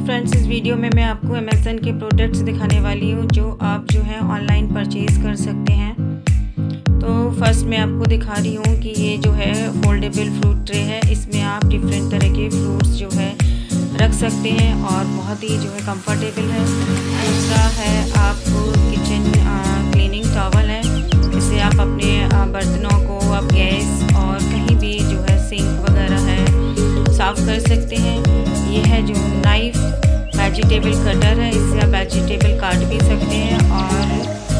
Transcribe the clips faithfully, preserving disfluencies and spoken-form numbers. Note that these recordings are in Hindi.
फ्रेंड्स, इस वीडियो में मैं आपको अमेज़न के प्रोडक्ट्स दिखाने वाली हूँ जो आप जो है ऑनलाइन परचेज़ कर सकते हैं। तो फर्स्ट मैं आपको दिखा रही हूँ कि ये जो है फोल्डेबल फ्रूट ट्रे है। इसमें आप डिफरेंट तरह के फ्रूट्स जो है रख सकते हैं और बहुत ही जो है कंफर्टेबल है। दूसरा है आपको किचन क्लीनिंग टॉवल है। इसे आप अपने बर्तनों को आप गैस और कहीं भी जो है सिंक वगैरह है साफ़ कर सकते हैं। ये है जो नाइफ वेजिटेबल कटर है, इससे आप वेजिटेबल काट भी सकते हैं। और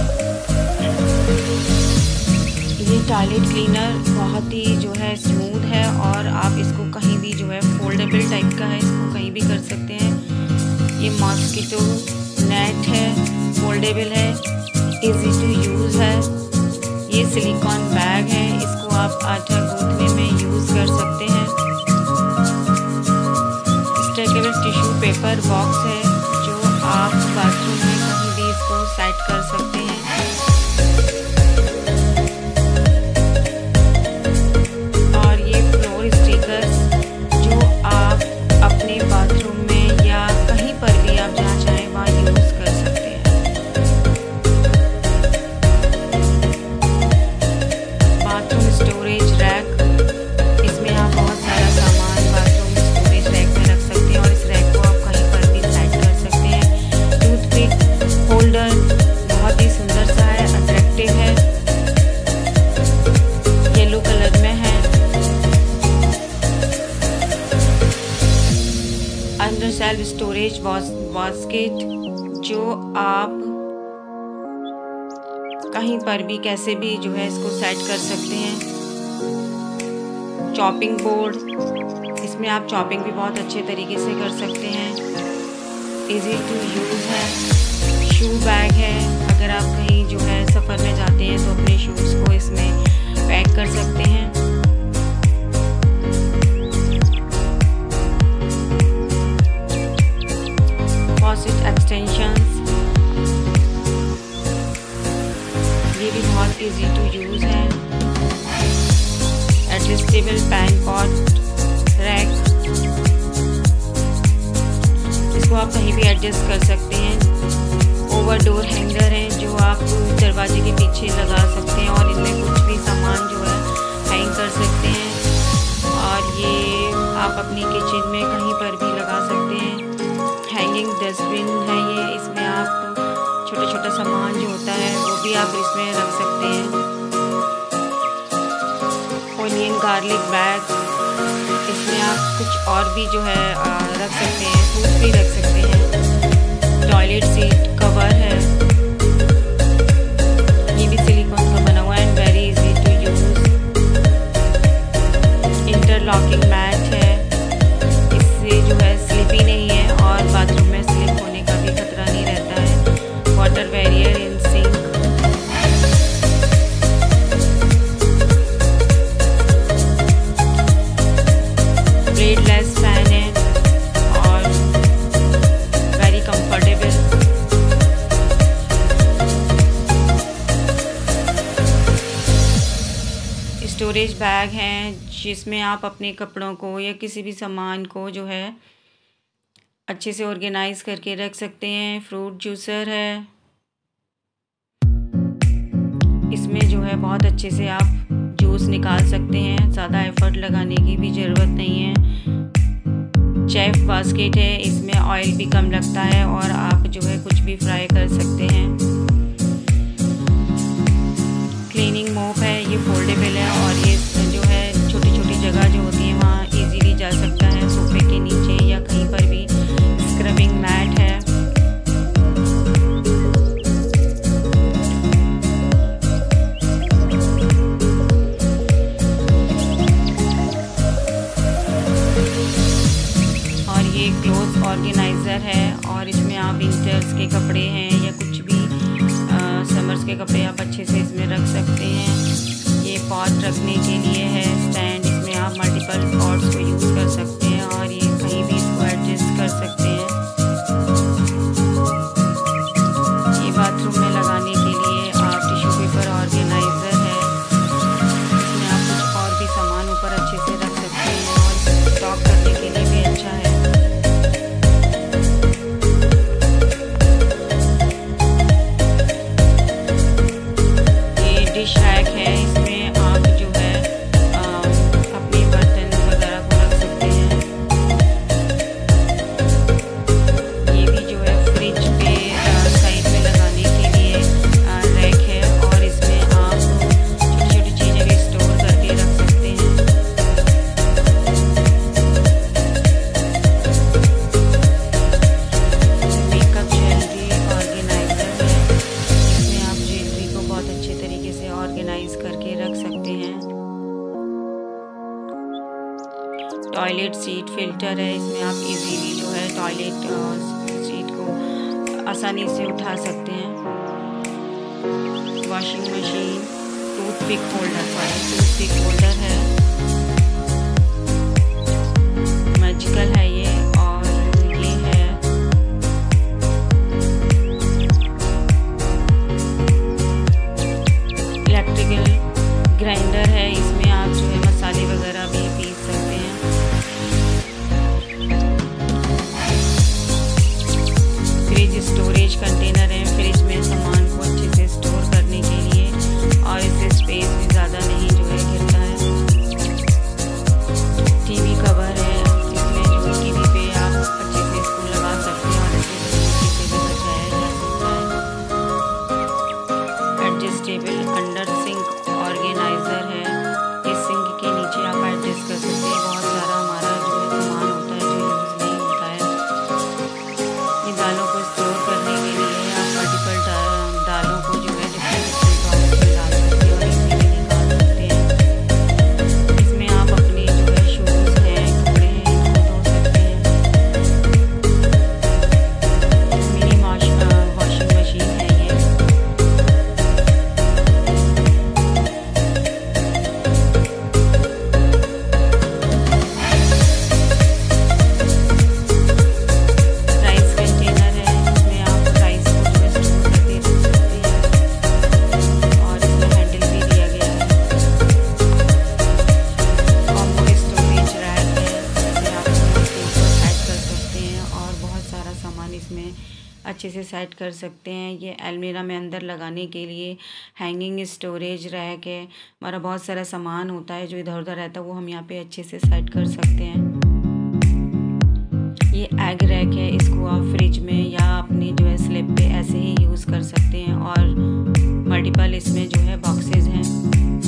ये टॉयलेट क्लीनर बहुत ही जो है स्मूथ है और आप इसको कहीं भी जो है फोल्डेबल टाइप का है, इसको कहीं भी कर सकते हैं। ये मॉस्किटो नेट है, फोल्डेबल है, इजी टू यूज़ है। ये सिलिकॉन बैग है, इसको आप आटा गूंथने में यूज़ कर सकते हैं। स्ट्रेचेबल टिश्यू पेपर बॉक्स है जो आप बाथरूम में कहीं भी इसको सेट कर सकते हैं। और ये फ्लोर स्टिकर्स जो आप अपने बाथरूम में या कहीं पर भी आप जहाँ चाहें वहाँ यूज़ कर सकते हैं। बाथरूम स्टोरेज रैक, इसमें आप बहुत सारा सामान बाथरूम स्टोरेज रैक में रख सकते हैं और इस रैक को आप कहीं पर भी सेट कर सकते हैं। टूथपिक होल्डर बहुत ही सुंदर सा है, अट्रैक्टिव है, येलो कलर में है। अंडर सेल्फ स्टोरेज बास्केट जो आप कहीं पर भी कैसे भी जो है इसको सेट कर सकते हैं। चॉपिंग बोर्ड, इसमें आप चॉपिंग भी बहुत अच्छे तरीके से कर सकते हैं। इजी टू यूज़ है। शू बैग है, अगर आप कहीं जो है सफ़र में जाते हैं तो अपने शूज़ को इसमें पैक कर सकते हैं। फॉसेट एक्सटेंशंस, ये भी बहुत इजी टू यूज़ है। एडजस्टेबल पैन पॉट रैक, इसको आप कहीं भी एडजस्ट कर सकते हैं। ओवर डोर हैंगर है जो आप दरवाजे के पीछे लगा सकते हैं और इनमें कुछ भी सामान जो है हैंग कर सकते हैं। और ये आप अपनी किचन में कहीं पर भी लगा सकते हैं। हैंगिंग डस्टबिन है ये, इसमें आप छोटा छोटा सामान जो होता है वो भी आप इसमें रख सकते हैं। ओनियन गार्लिक बैग, इसमें आप कुछ और भी जो है रख सकते हैं, फ्रूट भी रख सकते हैं। टॉयलेट सीट कवर है, ये भी सिलिकॉन का बना हुआ है and very easy to use. Interlocking mat है, इससे जो है स्लिपी नहीं है और बाथरूम में स्लिप होने का भी खतरा नहीं रहता है। Water barrier in sink, bladeless fan है और वेरी कंफर्टेबल। स्टोरेज बैग हैं जिसमें आप अपने कपड़ों को या किसी भी सामान को जो है अच्छे से ऑर्गेनाइज करके रख सकते हैं। फ्रूट जूसर है, इसमें जो है बहुत अच्छे से आप जूस निकाल सकते हैं, ज़्यादा एफर्ट लगाने की भी ज़रूरत नहीं है। शेफ बास्केट है, इसमें ऑयल भी कम लगता है और आप जो है कुछ भी फ्राई कर सकते हैं। क्लीनिंग मोप है, ये फोल्डेबल है और ये जो है छोटी छोटी जगह जो होती है वहाँ इजीली जा सकता है, सोफे के नीचे या कहीं पर भी। स्क्रबिंग मैट है, और ये क्लोथ ऑर्गेनाइज़र है और इसमें आप विंटर्स के कपड़े हैं या कुछ भी आ, समर्स के कपड़े आप अच्छे से इसमें रख सकते हैं। ये पॉट रखने के लिए है स्टैंड, इसमें आप मल्टीपल पॉट्स को यूज़ कर सकते हैं और ये कहीं भी इसको एडजस्ट कर सकते हैं। ये बाथरूम में लगाने के लिए आप टिश्यू पेपर ऑर्गेनाइज़र है, इसमें आप कुछ और भी सामान ऊपर अच्छे से रख सकते हैं और स्टॉक करने के लिए भी अच्छा है। टॉयलेट सीट फिल्टर है, इसमें आप इजीली जो है टॉयलेट सीट को आसानी से उठा सकते हैं। Washing machine, toothpick holder, sorry toothpick holder है, मैजिकल है ये। और ये है इलेक्ट्रिकल ग्राइंडर है, इसमें आप जो है मसाले वगैरह भी पीस सकते हैं। फ्रिज स्टोरेज कंटेनर है, फ्रिज में सामान को अच्छे से स्टोर करने के लिए, और इससे स्पेस भी ज़्यादा नहीं जो है गिरता है। टीवी कवर है, इसमें जो टीवी पे आप अच्छे से इसको लगा सकते हैं और इसे धूल से भी बचाया जा सकता है। एडजस्टेबल अंडर सिंक ऑर्गेनाइजर है, इस सिंक के नीचे आप एडजस्ट कर सकते हैं। बहुत सारा हमारा जो है सामान होता है जो यूज़ नहीं होता है। ये दालों को स्टोर करने के लिए आप मल्टीपल दालों को जो है डिफरेंट डिफरेंट बॉक्स में डाल सकते हैं और इजीली निकाल सकते हैं। इसमें आप अपने जो है शूज़ हैं, कपड़े हैं, इनको धो सकते हैं। मिनी वॉशिंग मशीन है ये। राइस कंटेनर है, इसमें आप राइस को जो है स्टोर करके रख सकते हैं और इसमें हैंडल भी दिया गया है। कॉम्बो स्टोरेज रैक है, जिसे आप इसके ऊपर सेट कर सकते हैं और बहुत सारा सामान इसमें अच्छे से सेट कर सकते हैं। ये अलमीरा में अंदर लगाने के लिए हैंगिंग स्टोरेज रैक है। हमारा बहुत सारा सामान होता है जो इधर उधर रहता है, वो हम यहाँ पे अच्छे से सेट कर सकते हैं। ये एग रैक है, इसको आप फ्रिज में या अपने जो है स्लैब पे ऐसे ही यूज़ कर सकते हैं और मल्टीपल इसमें जो है बॉक्सेस हैं।